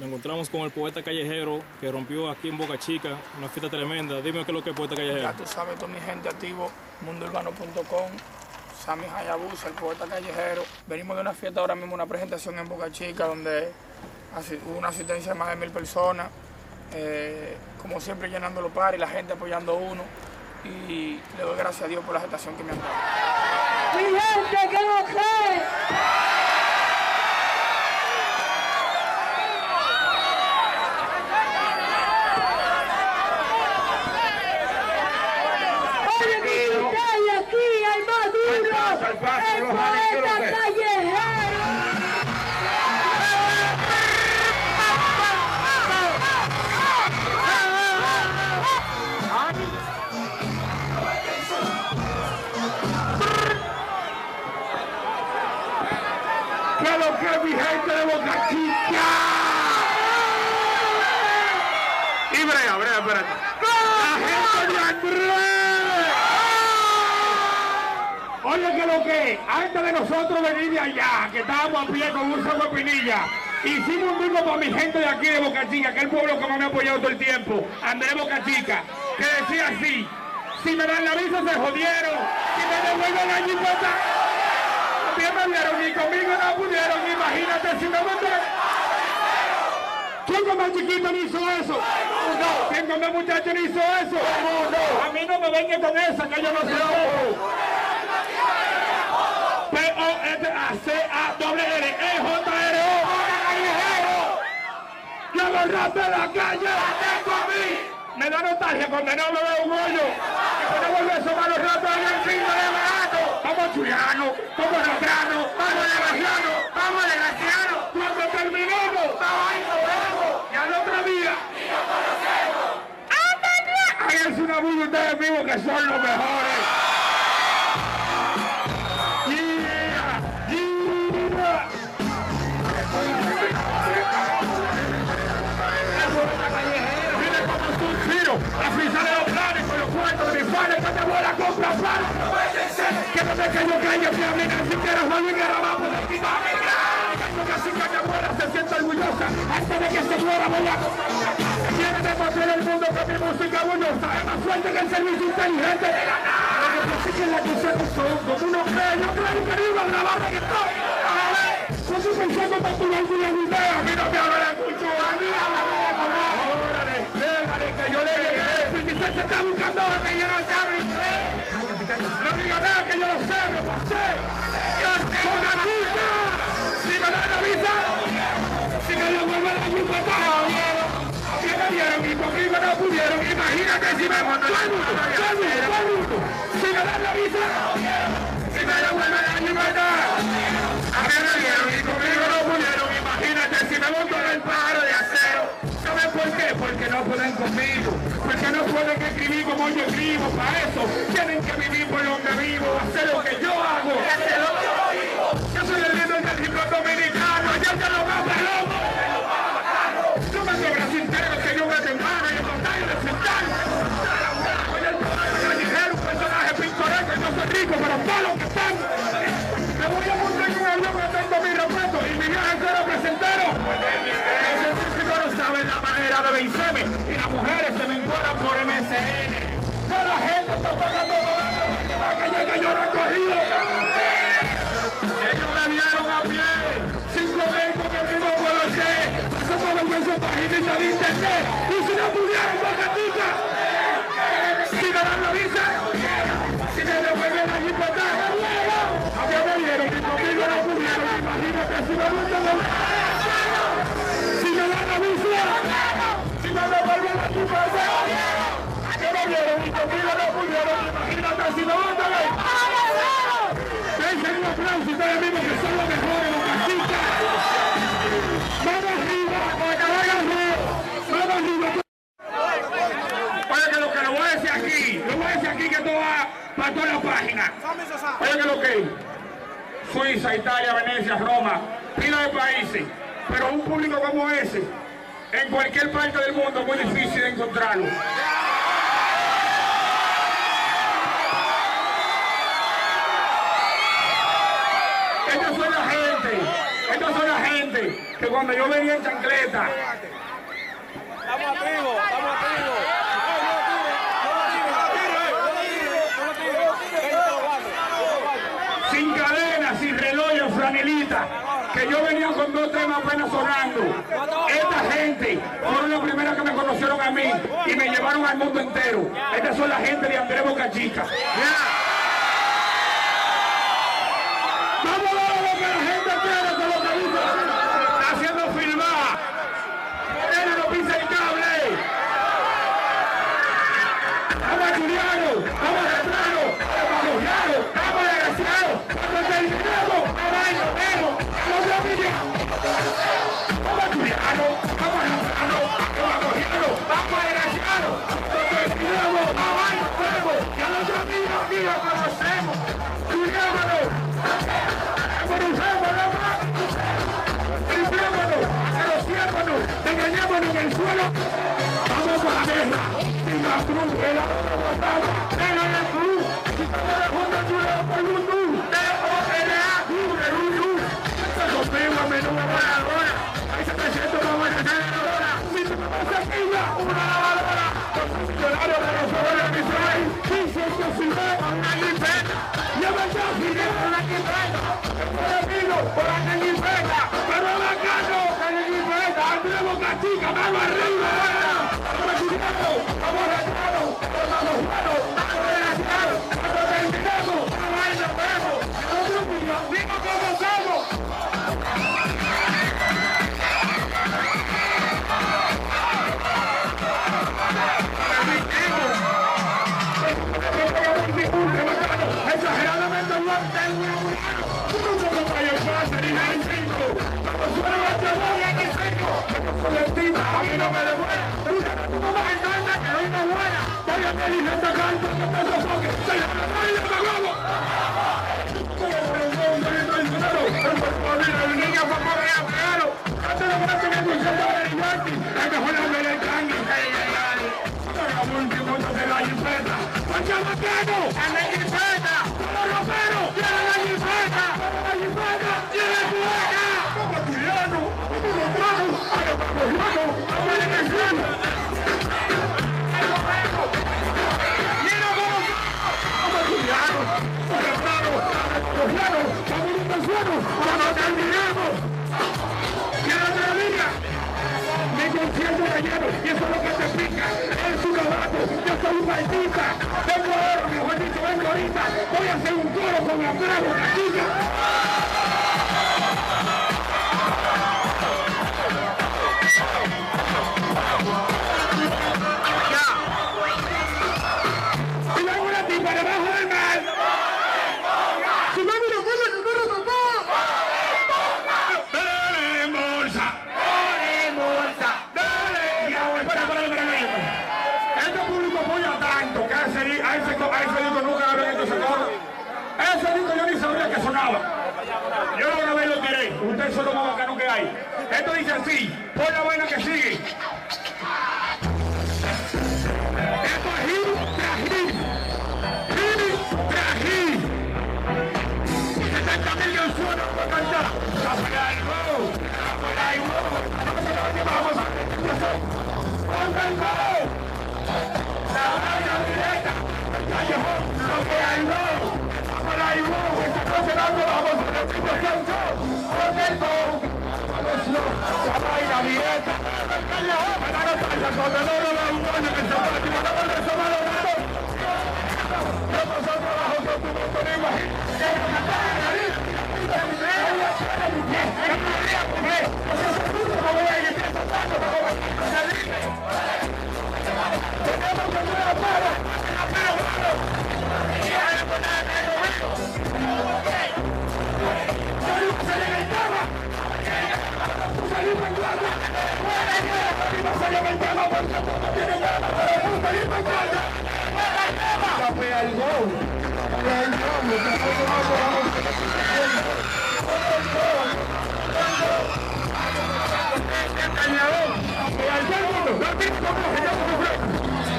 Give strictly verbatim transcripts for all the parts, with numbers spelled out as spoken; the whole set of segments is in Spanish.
Nos encontramos con el poeta callejero que rompió aquí en Boca Chica, una fiesta tremenda. Dime qué es lo que es poeta callejero. Ya tú sabes, toda mi gente activo, mundo urbano punto com, Sammy Hayabusa, el poeta callejero. Venimos de una fiesta ahora mismo, una presentación en Boca Chica, donde hubo una asistencia de más de mil personas. Eh, como siempre llenando los pares, la gente apoyando a uno. Y le doy gracias a Dios por la aceptación que me han dado. ¡Mi gente, que no sé! El poeta callejero. ¿Qué lo que es mi gente de Boca Chica? Y brea, brea, espérate. La gente de Andrés. Oye, que lo que, antes de nosotros venir de allá, que estábamos a pie con un saco de pinilla, hicimos un disco para mi gente de aquí de Boca Chica, que es el pueblo que me ha apoyado todo el tiempo, Andrés Boca Chica, que decía así: si me dan la visa se jodieron, si me devuelven la jipeta, también me dieron, ni conmigo no pudieron, imagínate si me montan. ¿Quién con más chiquito no hizo eso? No. ¿Quién con más muchacho no hizo eso? No. A mí no me vengan con esa, que yo no sé cómo. P O S A C A W R E J R O Yo los rap de la calle tengo a mí. Me da nostalgia cuando no me veo un hoyo. Que cuando vuelve a asomar los ratos en el fin de barato. Vamos churianos, como rotranos, vamos desgracianos, vamos desgracianos. Cuando terminemos, vamos ahí nos vemos. Y al otro día, y nos conocemos. Háganse una bulla ustedes mismos que son los mejores. A frisar los planes con los cuartos de mis padres que te voy a comprar planes. Que no te cayó calle, que hablen ni siquiera Juan y Garabá por aquí. Así que mi abuela se siente orgullosa. Antes de que se muera voy a comprar. Quiere demostrar el mundo que mi música orgullosa es más fuerte que el servicio inteligente de la nada. Así que la cosa no son como unos creos, claro que iba a grabar reggaetón. Yo estoy pensando para tu vida y el video. A mí no me habla de cultura, a mí habla de cultura. Órale, déjale que yo le llegué. Se está buscando que yo no sabe inglés. No digo nada que yo lo sé, me pasé. Yo tengo una visa. Si me dan la visa, si me devuelven la jipeta, a mí me dieron y conmigo no pudieron. Imagínate si me mandan todo el mundo, todo el mundo, todo el mundo. Si me dan la visa, si me devuelven la jipeta, a mí me dieron y conmigo no pudieron. Imagínate si me monto en el pájaro de acero. ¿Saben por qué? Porque no pueden conmigo. Porque no pueden escribir como yo escribo. Para eso tienen que vivir por donde vivo, hacer lo que yo hago. Yo soy el líder del hip hop dominicano. Yo te lo veo de loco. No me sobra sin tener que yo me temano y el contrario de sentar. Oye, el poder callejero, un personaje pintoresco. Yo soy rico, pero todo lo que están. Me voy a montar con un avión que tengo mi respeto y mi viaje se lo presentaron. Saben la manera de vencerme y las mujeres se me encuentran por M S N. Toda la gente está pagando para que llegue yo recogido. Ellos me vieron a pie, cinco veces que mismo puedo hacer. Eso por vergüenza página de internet. Y si no pudieron, Bocatica, si me dan la visa, si me devuelven la jipeta, a mí me dieron y conmigo no pudieron. Imagínate si me gustan los... Si me dan la visa, si me devuelven la jipeta, que me dieron y conmigo no pudieron. Imagínate si me mandan ahí. Dejen un aplauso ustedes mismos que son los mejores, los caciques. ¡Vamos arriba! ¡Vamos arriba! Oye, que lo que lo voy a decir aquí, lo voy a decir aquí que esto va para toda la página. Oye, que lo que Suiza, Italia, Venecia, Roma, pila de países. Pero un público como ese, en cualquier parte del mundo, es muy difícil de encontrarlo. Esta fue la gente, Estas son la gente que cuando yo venía en chancleta. Estamos activos, estamos activos. Sin cadenas, sin reloj, en franelita, que yo venía con dos temas apenas sonando. Esta gente fueron las primeras que me conocieron a mí y me llevaron al mundo entero. Estas son la gente de Andrés Boca Chica. Vamos a ver lo que la gente quiere con lo que dice. Está haciendo filmar. Morena no pisa el cable. Vamos a Juliano, vamos a Retrano, vamos a Juliano, vamos a Desgraciado, vamos a Terminado, vamos a Innovero, vamos a Villa. Vamos a Juliano, vamos a Retrano, vamos a Juliano, vamos a Desgraciado, vamos a Terminado, vamos a Innovero, y a los amigos aquí lo conocemos. Juliano, conocemos, limpiémonos, negociémonos, engañémonos en el suelo. Vamos a la guerra. Y la cruz, el agua botada, en la cruz, y como la Junta Chuleo por Lutú, de O L A, de Lutú. Se conmigo a menudo lavadora, ahí se presenta una buena senadora, mi sequilla, una lavadora, los funcionarios de los sobres de mi país, dicen que si ve a una jipeta, yo me estoy pidiendo una jipeta, por el vino, por la jipeta, pero bacano, que la jipeta, Andrés Boca Chica, mano arriba, vamos a Juliano, vamos a Retrano, vamos a Juliano, vamos a Desgraciado, vamos a Terminado, vamos a Innovero, nosotros mismos como somos. Exageradamente fuerte, uno como Mayor Paz, ni hay cinco, como suena la chaboya que cinco, como Valentina, a mí no me devuelve, pero usted no tuvo más entonces que no es buena, vaya que dije esta carta, que te sofoque, se llama la madre de la globo. El niño fue por el abuelo, antes de muerte que escuché sobre el Yanti, hay que joderme el cangue, el último de la jipeta, ¡Pachamaqueno! ¡A la jipeta! ¡Como Romero! ¡Tiene la jipeta! ¡Como la jipeta! ¡Tiene buena! ¡Como Juliano! ¡Como Romano! ¡Ay, como Juliano! ¡Como el Ezequiel! ¡Mira cómo! ¡Como Juliano! ¡Como Romano! ¡Como Juliano! ¡Como un tercero! ¡Como terminemos! ¡Quiero otra liga! Mi concierto relleno, y eso es lo que te pica, es un caballo, yo soy un maldita, vengo ahora, mejor dicho, vengo ahorita, voy a hacer un coro con la bravo gatilla. Ya. Si vengo una tipa debajo del mar, si vengo una cosa que corre papá, dale bolsa. Este público apoya tanto que a ese, a ese, a ese disco nunca lo habían hecho ese coro. Ese disco yo ni sabía que sonaba. Yo lo grabé y lo tiré. Ustedes son lo más bacano que hay. Esto dice así, por la buena que sigue. Esto es hit tras hit. Hit tras hit. setenta millones suenan para cantar. ¡Caporal! ¡Vamos! ¡Vamos! La radio directa, callejón, lo que hay no, por ahí no, está congelando la voz de la situación, con el bow, la vaina directa, callejón, para no pasar con el oro de un año que se va a tirar con el somalo de todo. Yo paso trabajo con tu motor y imagino, que es una cara de nariz, y de mi media, y de mi pie, y de mi media, porque ese es el punto que voy a ir empezando, como va a salir. Tenemos que hacer la para, la para, para. Y ahora poner el momento. Salimos a la ventana. Salimos en guardia. Salimos a la ventana porque no tiene nada. Salimos en guardia. Café al gol. Café al gol. El cañador. Café al gol. No tiene como se llama su fresco.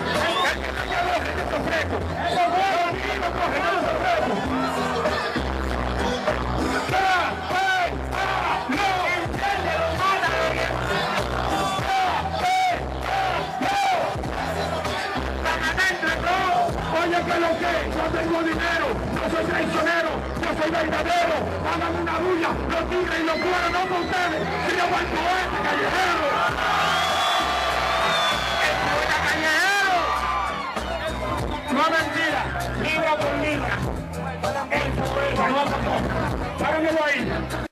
Fresco. Eso fue lo mismo congelado fresco. ¡Ah! ¡Ah! ¡Ah! ¡No! que lo que, no tengo dinero, no soy traicionero, yo soy verdadero. Hagan una bulla, los tigres y los cueros, no con ustedes, sino para el poeta callejero. El poeta callejero. No es mentira, libra por libra. El poeta, no, no, párenmelo ahí.